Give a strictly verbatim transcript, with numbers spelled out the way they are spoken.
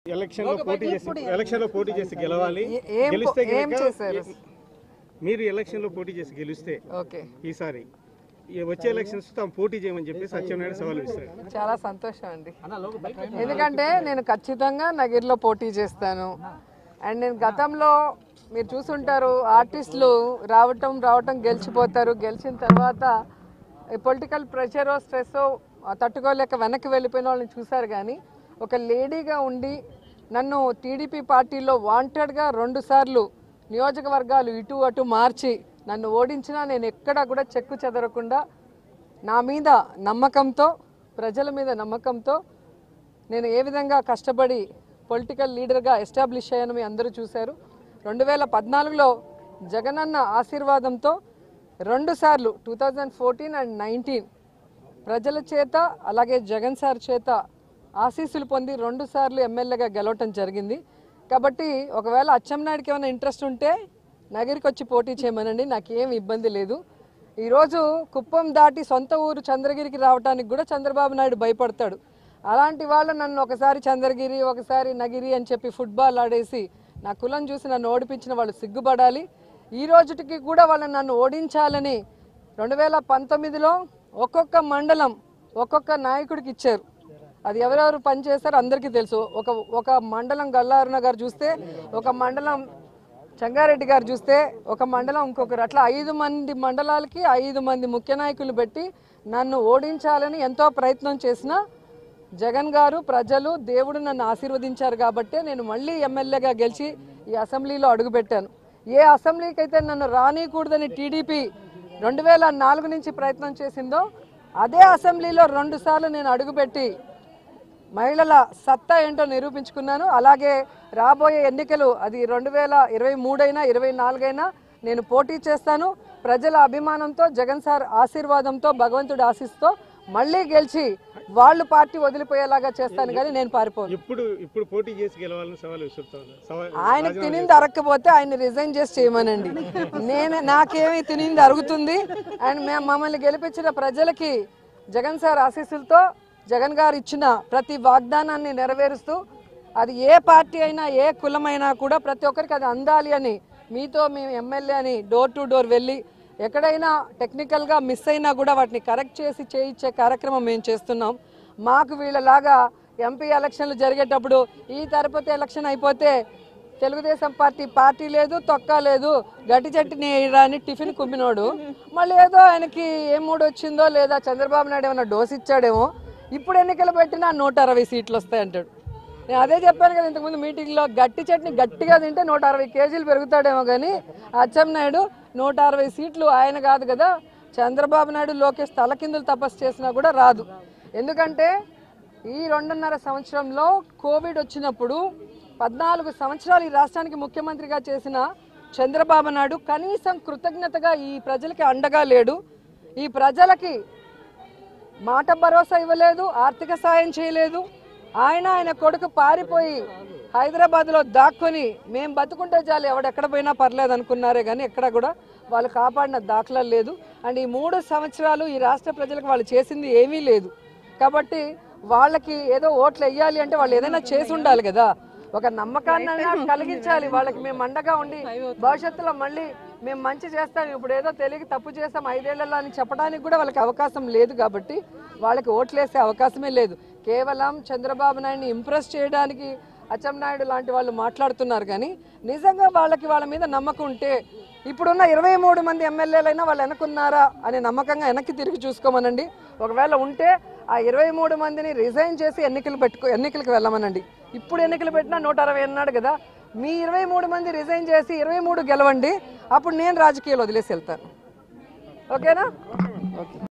Election లో పోటీ చేసి ఎలక్షన్ లో పోటీ చేసి గెలవాలి గెలిస్తే మీరు ఎలక్షన్ లో పోటీ చేసి గెలిస్తే ఓకే ఈసారి వచ్చే ఎలక్షన్స్ తాము పోటీ చేయమని చెప్పి సత్యనారాయణ సవాల్ విసిరారు. చాలా సంతోషం అండి, ఎందుకంటే నేను ఖచ్చితంగా నగిరిలో పోటీ చేస్తాను. అండ్ నేను గతంలో మీరు చూసుంటారు, ఆర్టిస్టులు రావటం రావటం గెలిచిపోతారు, గెలిచిన తర్వాత పొలిటికల్ ప్రెషర్ స్ట్రెస్ తట్టుకోలేక వెనక్కి వెళ్ళిపోయిన వాళ్ళని చూశారు. కానీ ఒక లేడీగా ఉండి నన్ను టీడీపీ పార్టీలో వాంటెడ్గా రెండు సార్లు నియోజకవర్గాలు ఇటు అటు మార్చి నన్ను ఓడించినా నేను ఎక్కడా కూడా చెక్కు చెదరకుండా నా మీద నమ్మకంతో, ప్రజల మీద నమ్మకంతో నేను ఏ విధంగా కష్టపడి పొలిటికల్ లీడర్గా ఎస్టాబ్లిష్ అయ్యాను మీ అందరూ చూశారు. రెండు వేల పద్నాలుగులో జగనన్న ఆశీర్వాదంతో రెండు సార్లు two thousand fourteen and nineteen ప్రజల చేత అలాగే జగన్ సార్ చేత ఆశీస్సులు పొంది రెండు సార్లు ఎమ్మెల్యేగా గెలవటం జరిగింది. కాబట్టి ఒకవేళ అచ్చెన్నాయుడికి ఏమైనా ఇంట్రెస్ట్ ఉంటే నగరికి వచ్చి పోటీ చేయమనండి, నాకేం ఇబ్బంది లేదు. ఈరోజు కుప్పం దాటి సొంత ఊరు చంద్రగిరికి రావడానికి కూడా చంద్రబాబు నాయుడు భయపడతాడు. అలాంటి వాళ్ళు నన్ను ఒకసారి చంద్రగిరి ఒకసారి నగిరి అని చెప్పి ఫుట్బాల్ ఆడేసి నా కులం చూసి నన్ను ఓడిపించిన వాళ్ళు సిగ్గుపడాలి. ఈ రోజుకి కూడా వాళ్ళని నన్ను ఓడించాలని రెండు వేల పంతొమ్మిదిలో ఒక్కొక్క మండలం ఒక్కొక్క నాయకుడికి ఇచ్చారు. అది ఎవరెవరు పనిచేస్తారో అందరికీ తెలుసు. ఒక ఒక మండలం గల్లారుణ గారు చూస్తే, ఒక మండలం చంగారెడ్డి గారు చూస్తే, ఒక మండలం ఇంకొకరు, అట్లా ఐదు మంది మండలాలకి ఐదు మంది ముఖ్య నాయకులు పెట్టి నన్ను ఓడించాలని ఎంతో ప్రయత్నం చేసినా జగన్ గారు, ప్రజలు, దేవుడు నన్ను ఆశీర్వదించారు కాబట్టే నేను మళ్ళీ ఎమ్మెల్యేగా గెలిచి ఈ అసెంబ్లీలో అడుగుపెట్టాను. ఏ అసెంబ్లీకి అయితే నన్ను రానికూడదని టీడీపీ రెండు వేల నాలుగు నుంచి ప్రయత్నం చేసిందో అదే అసెంబ్లీలో రెండు సార్లు నేను అడుగుపెట్టి మహిళల సత్తా ఏంటో నిరూపించుకున్నాను. అలాగే రాబోయే ఎన్నికలు అది రెండు వేల ఇరవై మూడైనా ఇరవై నాలుగైనా నేను పోటీ చేస్తాను. ప్రజల అభిమానంతో, జగన్ సార్ ఆశీర్వాదంతో, భగవంతుడి ఆశీస్సుతో మళ్ళీ గెలిచి వాళ్ళు పార్టీ వదిలిపోయేలాగా చేస్తాను. కానీ నేను పారిపోను. ఇప్పుడు ఇప్పుడు పోటీ చేసి గెలవాలని సవాల్ విసురుతాను. ఆయనకు తినింది అరక్కపోతే ఆయన రిజైన్ చేసి చేయమనండి. నేను నాకేమీ తినింది అరుగుతుంది. అండ్ మేము మమ్మల్ని గెలిపించిన ప్రజలకి జగన్ సార్ ఆశీస్సులతో జగన్ గారు ఇచ్చిన ప్రతి వాగ్దానాన్ని నెరవేరుస్తూ అది ఏ పార్టీ అయినా ఏ కులమైనా కూడా ప్రతి ఒక్కరికి అది అందాలి అని మీతో మేము ఎమ్మెల్యే అని డోర్ టు డోర్ వెళ్ళి ఎక్కడైనా టెక్నికల్గా మిస్ అయినా కూడా వాటిని కరెక్ట్ చేసి చేయించే కార్యక్రమం మేము చేస్తున్నాం. మాకు వీళ్ళలాగా ఎంపీ ఎలక్షన్లు జరిగేటప్పుడు ఈ తిరుపతి ఎలక్షన్ అయిపోతే తెలుగుదేశం పార్టీ పార్టీ లేదు, తొక్క లేదు, గట్టి చట్టిని అని టిఫిన్ కుమ్మినోడు మళ్ళీ ఏదో ఆయనకి ఏ మూడు వచ్చిందో లేదా చంద్రబాబు నాయుడు ఏమైనా డోస్ ఇచ్చాడేమో ఇప్పుడు ఎన్నికలు పెట్టినా నూట అరవై సీట్లు వస్తాయంటాడు. నేను అదే చెప్పాను కదా ఇంతకుముందు మీటింగ్లో, గట్టి చట్నీ గట్టిగా తింటే నూట అరవై కేజీలు పెరుగుతాడేమో. కానీ అచ్చెన్నాయుడు నూట అరవై సీట్లు ఆయన కాదు కదా, చంద్రబాబు నాయుడు లోకేష్ తలకిందులు తపస్సు చేసినా కూడా రాదు. ఎందుకంటే ఈ రెండున్నర సంవత్సరంలో కోవిడ్ వచ్చినప్పుడు పద్నాలుగు సంవత్సరాలు ఈ రాష్ట్రానికి ముఖ్యమంత్రిగా చేసిన చంద్రబాబు నాయుడు కనీసం కృతజ్ఞతగా ఈ ప్రజలకి అండగా లేడు. ఈ ప్రజలకి మాట భరోసా ఇవ్వలేదు, ఆర్థిక సాయం చేయలేదు. ఆయన ఆయన కొడుకు పారిపోయి హైదరాబాద్లో దాక్కుని మేము బతుకుంటే చాలు ఎవడెక్కడ పోయినా పర్లేదు అనుకున్నారే కానీ ఎక్కడ కూడా వాళ్ళు కాపాడిన దాఖలాలు లేదు. అండ్ ఈ మూడు సంవత్సరాలు ఈ రాష్ట్ర ప్రజలకు వాళ్ళు చేసింది ఏమీ లేదు. కాబట్టి వాళ్ళకి ఏదో ఓట్లు వేయాలి అంటే వాళ్ళు ఏదైనా చేసి ఉండాలి కదా, ఒక నమ్మకాన్ని కలిగించాలి వాళ్ళకి. మేము అండగా ఉండి భవిష్యత్తులో మళ్ళీ మేము మంచి చేస్తాం, ఇప్పుడు ఏదో తెలియక తప్పు చేస్తాం ఐదేళ్లలో అని చెప్పడానికి కూడా వాళ్ళకి అవకాశం లేదు. కాబట్టి వాళ్ళకి ఓట్లేసే అవకాశమే లేదు. కేవలం చంద్రబాబు నాయుడిని ఇంప్రెస్ చేయడానికి అచ్చెన్నాయుడు లాంటి వాళ్ళు మాట్లాడుతున్నారు. కానీ నిజంగా వాళ్ళకి వాళ్ళ మీద నమ్మకం ఉంటే ఇప్పుడున్న ఇరవై మూడు మంది ఎమ్మెల్యేలైనా వాళ్ళు వెనక్కున్నారా అని నమ్మకంగా వెనక్కి తిరిగి చూసుకోమనండి. ఒకవేళ ఉంటే ఆ ఇరవై మూడు మందిని రిజైన్ చేసి ఎన్నికలు పెట్టుకో ఎన్నికలకు వెళ్ళమనండి. ఇప్పుడు ఎన్నికలు పెట్టినా నూట అరవై అన్నాడు కదా, మీ ఇరవై మూడు మంది రిజైన్ చేసి ఇరవై మూడు గెలవండి, అప్పుడు నేను రాజకీయాలు వదిలేసి వెళ్తాను. ఓకేనా? ఓకే.